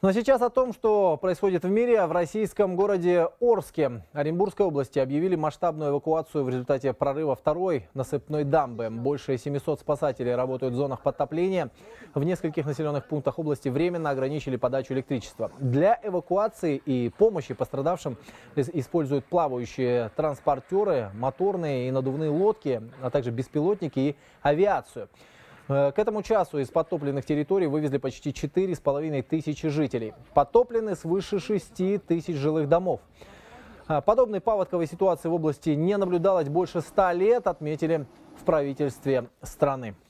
Но сейчас о том, что происходит в мире. В российском городе Орске Оренбургской области объявили масштабную эвакуацию в результате прорыва второй насыпной дамбы. Больше 700 спасателей работают в зонах подтопления. В нескольких населенных пунктах области временно ограничили подачу электричества. Для эвакуации и помощи пострадавшим используют плавающие транспортеры, моторные и надувные лодки, а также беспилотники и авиацию. К этому часу из подтопленных территорий вывезли почти 4500 жителей. Потоплены свыше 6000 жилых домов. Подобной паводковой ситуации в области не наблюдалось больше 100 лет, отметили в правительстве страны.